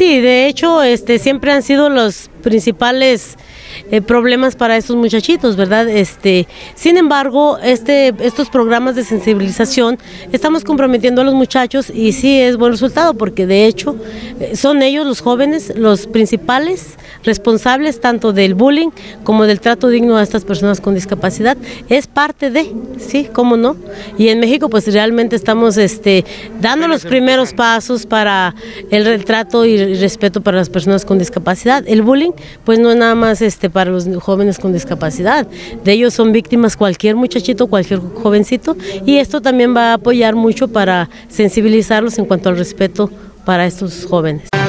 Sí, de hecho, siempre han sido los principales problemas para estos muchachitos, ¿verdad? Sin embargo, estos programas de sensibilización estamos comprometiendo a los muchachos y sí es buen resultado porque de hecho son ellos los jóvenes los principales responsables tanto del bullying como del trato digno a estas personas con discapacidad. Es parte de, sí, cómo no. Y en México pues realmente estamos dando los primeros pasos para el trato y respeto para las personas con discapacidad. El bullying pues no es nada más para los jóvenes con discapacidad, de ellos son víctimas cualquier muchachito, cualquier jovencito, y esto también va a apoyar mucho para sensibilizarlos en cuanto al respeto para estos jóvenes.